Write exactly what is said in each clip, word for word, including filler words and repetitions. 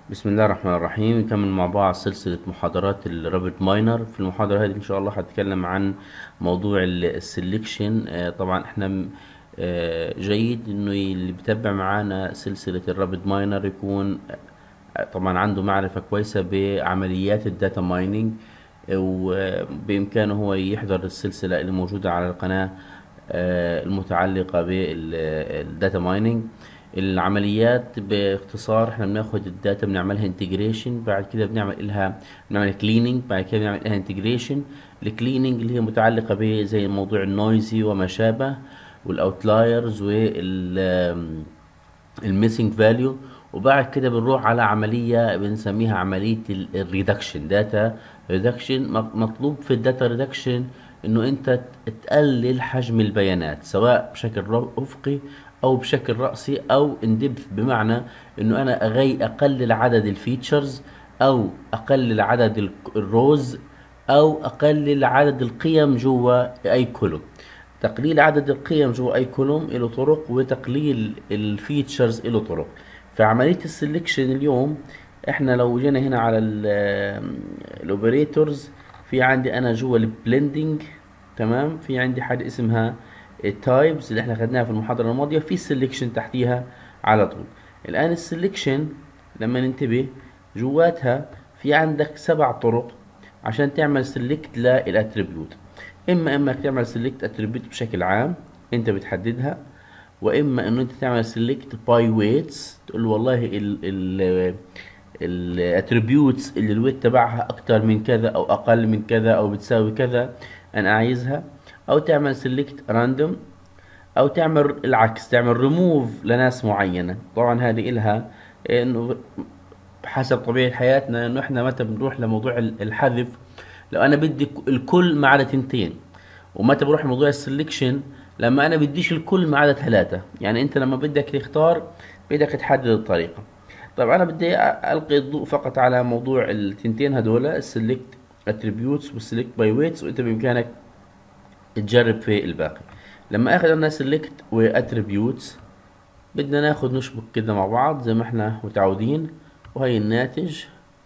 بسم الله الرحمن الرحيم. نكمل مع بعض سلسلة محاضرات الرابط ماينر. في المحاضرة هذه إن شاء الله هتكلم عن موضوع السلكشن. طبعا احنا م- آه، جيد انه اللي بيتابع معانا سلسلة الرابط ماينر يكون آه، طبعا عنده معرفة كويسة بعمليات الداتا مايننج، وبإمكانه هو يحضر السلسلة اللي موجودة على القناة آه، المتعلقة بالداتا مايننج. العمليات باختصار احنا بناخد الداتا بنعملها انتجريشن، بعد كده بنعمل لها بنعمل كليننج، بعد كده بنعمل لها انتجريشن. الكليننج اللي هي متعلقة به زي موضوع النويزي وما شابه، والاوتلايرز وال الميسنج فاليو. وبعد كده بنروح على عملية بنسميها عملية الريدكشن، داتا ريدكشن. مطلوب في الداتا ريدكشن انه انت تقلل حجم البيانات سواء بشكل رو- افقي او بشكل رأسي او اندبث، بمعنى انه انا اغي اقلل عدد الفيتشرز او اقلل عدد ال- الروز او اقلل عدد القيم جوا اي كولوم. تقليل عدد القيم جوا اي كولوم له طرق، وتقليل الفيتشرز له طرق. فعملية السلكشن اليوم احنا لو جينا هنا على الاوبريتورز، في عندي انا جوا البلندنج، تمام، في عندي حاجة اسمها التايبس اللي احنا خدناها في المحاضرة الماضية، في سلكشن تحتيها على طول. الان السلكشن لما ننتبه جواتها في عندك سبع طرق عشان تعمل سيلكت للاتريبيوت. اما انك تعمل سيلكت اتريبيوت بشكل عام انت بتحددها، واما انه انت تعمل سيلكت باي ويتس، تقول له والله ال ال الاتريبيوتس اللي الويت تبعها اكتر من كذا او اقل من كذا او بتساوي كذا انا عايزها. او تعمل سيلكت راندوم، او تعمل العكس، تعمل ريموف لناس معينة. طبعا هذه الها انه حسب طبيعة حياتنا انه احنا متى بنروح لموضوع ال- الحذف، لو انا بدي ك- الكل ما عدا تنتين. ومتى بروح لموضوع السلكشن لما انا بديش الكل ما عدا ثلاثة. يعني انت لما بدك تختار بدك تحدد الطريقة. طيب انا بدي أ- القي الضوء فقط على موضوع التنتين هذول، السلكت اتريبيوتس والسلكت باي ويتس، وانت بامكانك تجرب في الباقي. لما اخذ انا سلكت واتريبيوتس بدنا ناخد نشبك كده مع بعض زي ما احنا متعودين، وهي الناتج،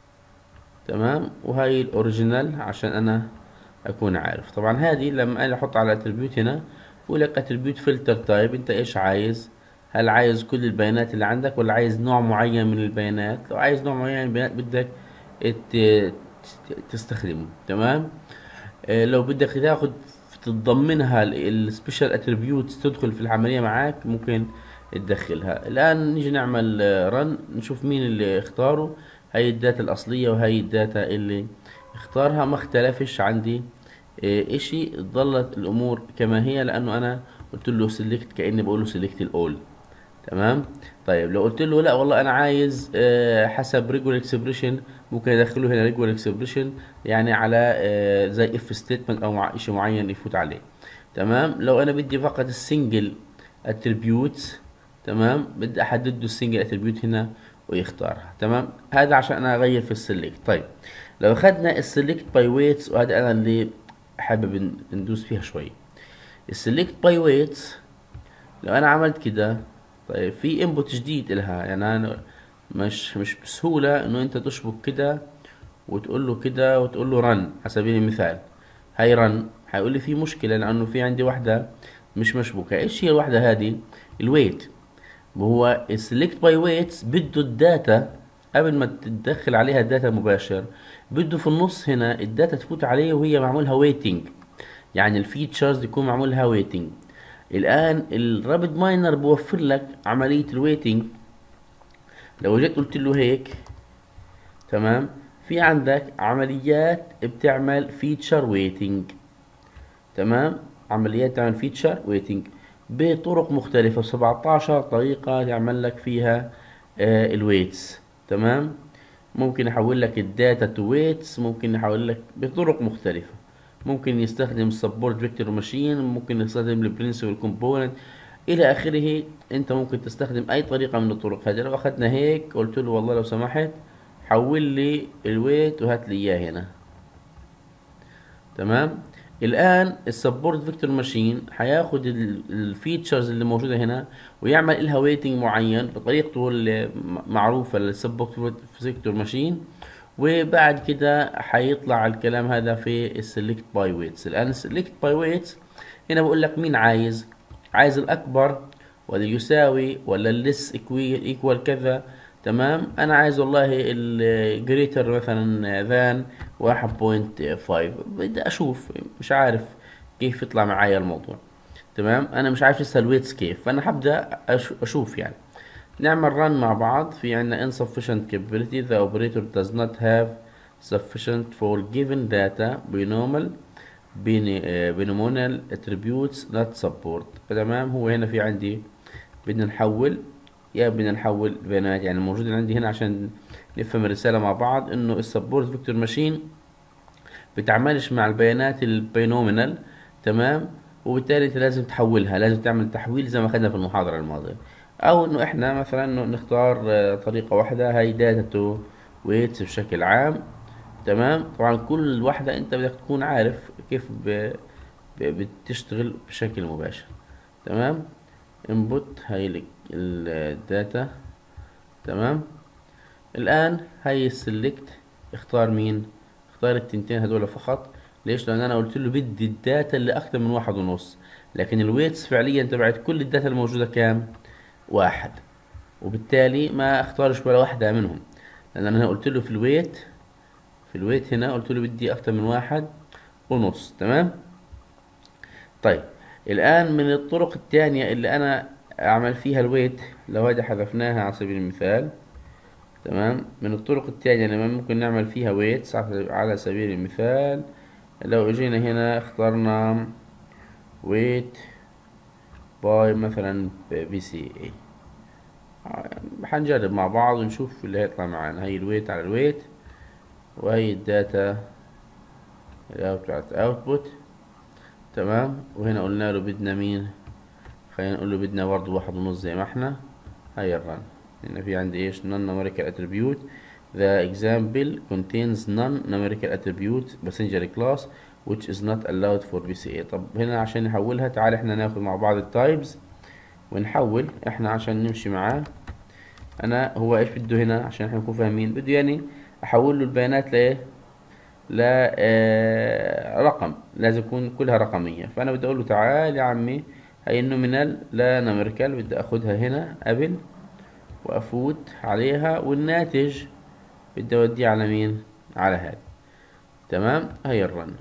تمام، وهاي الاوريجينال عشان انا اكون عارف. طبعا هذه لما انا احط على اتريبيوت هنا بقول لك اتريبيوت فلتر تايب، انت ايش عايز؟ هل عايز كل البيانات اللي عندك ولا عايز نوع معين من البيانات؟ لو عايز نوع معين من البيانات بدك ت- تستخدمه، تمام. آه، لو بدك تاخد تتضمنها السبيشال اتريبيوتس تدخل في العملية معاك ممكن تدخلها. الآن نيجي نعمل رن نشوف مين اللي اختاره. هاي الداتا الأصلية وهاي الداتا اللي اختارها، ما اختلفش عندي آه، اشي، ظلت الأمور كما هي لأنه أنا قلت له سيلكت كأني بقول له سيلكت الأول، تمام. طيب لو قلت له لا والله انا عايز آه، حسب ريجولار اكسبريشن، ممكن ادخله هنا ريجولار اكسبريشن، يعني على آه، زي اف ستيتمنت او مع شيء معين يفوت عليه، تمام. لو انا بدي فقط السنجل اتريبيوت، تمام، بدي احدد له السنجل اتريبيوت هنا ويختارها، تمام. هذا عشان انا اغير في السلكت. طيب لو اخذنا السلكت باي ويتس، وهذا انا اللي حابب ن- ندوس فيها شوي. السلكت باي ويتس لو انا عملت كده، طيب في انبوت جديد الها، يعني انا مش مش بسهولة انه انت تشبك كده وتقول له كده وتقول له رن على سبيل المثال. هاي رن هيقول لي في مشكلة لانه في عندي واحدة مش مشبوكة. ايش هي الواحدة هذه؟ الويت. وهو السلكت باي ويتس بده الداتا قبل ما تدخل عليها الداتا مباشر، بده في النص هنا الداتا تفوت عليه وهي معمولها ويتنج، يعني الفيتشرز يكون معمولها ويتنج. الان الرابد ماينر بوفر لك عملية الويتنج. لو جيت قلت له هيك، تمام، في عندك عمليات بتعمل فيتشر ويتنج، تمام، عمليات تعمل فيتشر ويتنج بطرق مختلفة، سبعتاشر طريقة تعمل لك فيها آه الويتس، تمام. ممكن يحول لك الداتا تو ويتس، ممكن يحول لك بطرق مختلفة. ممكن يستخدم سبورت فيكتور ماشين، ممكن يستخدم البرنسبل كومبوننت الى اخره. انت ممكن تستخدم اي طريقة من الطرق هذه. لو اخذنا هيك قلت له والله لو سمحت حول لي الويت وهات لي اياه هنا، تمام. الان السبورت فيكتور ماشين هياخد الفيتشرز اللي موجوده هنا ويعمل لها ويتنج معين بطريقته المعروفه للسبورت فيكتور ماشين، وبعد كده هيطلع الكلام هذا في السلكت باي ويتس. الان السلكت باي ويتس هنا بقول لك مين عايز عايز الاكبر ولا يساوي ولا الليس ايكوال كذا. تمام، انا عايز والله الجريتر مثلا ذان واحد بوينت فايف، بدي اشوف مش عارف كيف يطلع معايا الموضوع. تمام، انا مش عارف لسه الويتس كيف، فانا هبدا اشوف يعني. نعمل run مع بعض. في عندنا insufficient capability the operator does not have sufficient for given data binomial binomial attributes not support. تمام، هو هنا في عندي بدنا نحول يا بدنا نحول بيانات يعني موجودة عندي هنا عشان نفهم الرسالة مع بعض انه السبورت فيكتور ماشين بتعملش مع البيانات البينومينال. تمام، وبالتالي انت لازم تحولها، لازم تعمل تحويل زي ما خدنا في المحاضرة الماضية. او انه احنا مثلا إنه نختار آه، طريقة واحدة هاي داتا تو ويتس بشكل عام. تمام، طبعا كل واحدة انت بدك تكون عارف كيف ب... ب... بتشتغل بشكل مباشر. تمام، input هاي الداتا. تمام، الان هاي السلكت اختار مين؟ اختار التنتين هدول فقط. ليش؟ لان انا قلت له بدي الداتا اللي اكثر من واحد ونص، لكن الويتس فعليا تبعت كل الداتا الموجودة كام؟ واحد، وبالتالي ما اختارش ولا واحدة منهم، لان انا قلت له في الويت في الويت هنا قلت له بدي اكتر من واحد ونص. تمام، طيب الان من الطرق الثانية اللي انا اعمل فيها الويت، لو هذه حذفناها على سبيل المثال. تمام، من الطرق الثانية اللي ممكن نعمل فيها ويتس على سبيل المثال، لو اجينا هنا اخترنا ويت باي مثلا بي سي اي، هنجرب مع بعض ونشوف اللي هيطلع معانا. هي الويت على الويت، وهي الداتا بتاعت اوتبوت. تمام، وهنا قلنا له بدنا مين؟ خلينا نقول له بدنا برضه واحد ونص زي ما احنا. هاي الرن هنا في عندي ايش؟ non numerical attribute the example contains non numerical attribute passenger class which is not allowed for بي سي اي. طب هنا عشان نحولها تعال احنا ناخد مع بعض التايبز ونحول احنا عشان نمشي معاه. انا هو ايش بده هنا عشان احنا نكون فاهمين؟ بده يعني احول له البيانات لايه؟ لا آه رقم، لازم يكون كلها رقمية. فأنا بدي أقول له تعال يا عمي هاي النومينال لا نمريكال بدي أخدها هنا قبل وأفوت عليها، والناتج بدي أوديه على مين؟ على هذا. تمام، هاي الرن.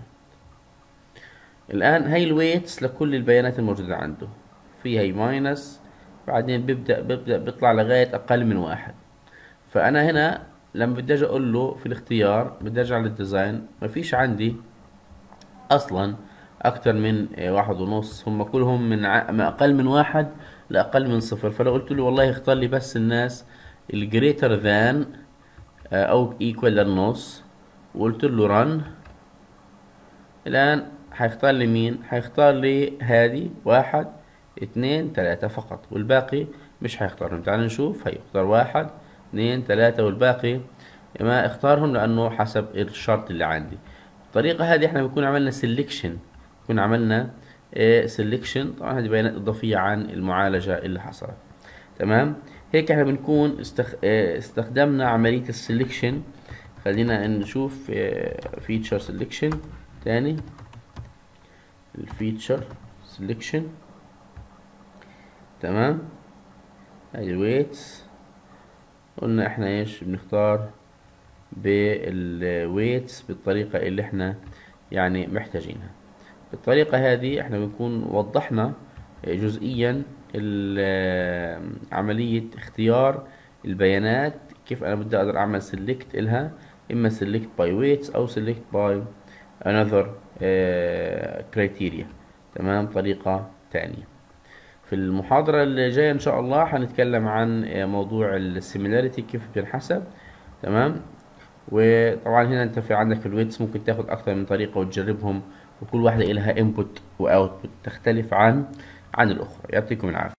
الآن هاي الويتس لكل البيانات الموجودة عنده، في هاي ماينس، بعدين بيبدأ بيبدأ بيطلع لغاية أقل من واحد. فأنا هنا لما بدي اجي اقول له في الاختيار بدي ارجع للديزاين، مفيش عندي اصلا اكتر من آه، واحد ونص، هم كلهم من, ع... من اقل من واحد لاقل من صفر. فلو قلت له والله اختار لي بس الناس الجريتر ذان او ايكوال للنص وقلت له رن، الان هيختار لي مين؟ هيختار لي هادي واحد اتنين تلاتة فقط، والباقي مش هيختارهم. تعال نشوف، هيختار واحد اتنين تلاتة والباقي ما اختارهم لانه حسب الشرط اللي عندي. الطريقة هذه احنا بنكون عملنا سيلكشن، بنكون عملنا سيلكشن. طبعا هذه بيانات اضافية عن المعالجة اللي حصلت. تمام، هيك احنا بنكون استخ... اه استخدمنا عملية السيلكشن. خلينا نشوف فيتشر سيلكشن تاني، الفيتشر سيلكشن. تمام، هذه الويتس قلنا احنا ايش بنختار بالويتس بالطريقة اللي احنا يعني محتاجينها. بالطريقة هذه احنا بنكون وضحنا جزئيا عملية اختيار البيانات، كيف انا بدي اقدر اعمل سيلكت الها، اما سيلكت باي ويتس او سيلكت باي another criteria. تمام، طريقة تانية. في المحاضرة اللي جاية ان شاء الله هنتكلم عن موضوع السيميلاريتي كيف بتنحسب. تمام، وطبعا هنا انت في عندك في الويتس ممكن تاخد اكتر من طريقة وتجربهم، وكل واحدة لها input و output تختلف عن عن الاخرى. يعطيكم العافية.